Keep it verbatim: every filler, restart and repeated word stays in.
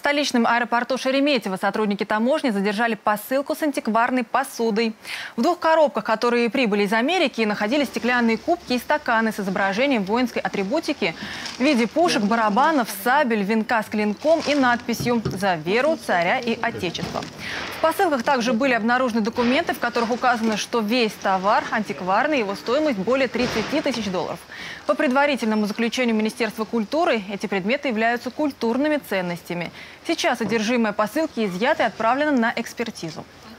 столичном аэропорту Шереметьево сотрудники таможни задержали посылку с антикварной посудой. В двух коробках, которые прибыли из Америки, находились стеклянные кубки и стаканы с изображением воинской атрибутики в виде пушек, барабанов, сабель, венка с клинком и надписью «За веру, царя и отечества». В посылках также были обнаружены документы, в которых указано, что весь товар антикварный, его стоимость более тридцати тысяч долларов. По предварительному заключению Министерства культуры, эти предметы являются культурными ценностями. Сейчас содержимое посылки изъято и отправлено на экспертизу.